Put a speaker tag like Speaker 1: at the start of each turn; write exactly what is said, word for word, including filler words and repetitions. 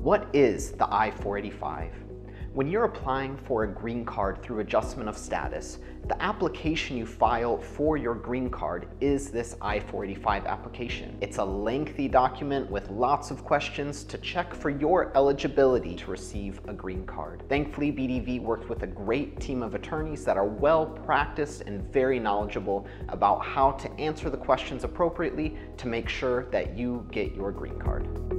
Speaker 1: What is the I four eighty-five? When you're applying for a green card through adjustment of status, the application you file for your green card is this I four eighty-five application. It's a lengthy document with lots of questions to check for your eligibility to receive a green card. Thankfully, B D V worked with a great team of attorneys that are well practiced and very knowledgeable about how to answer the questions appropriately to make sure that you get your green card.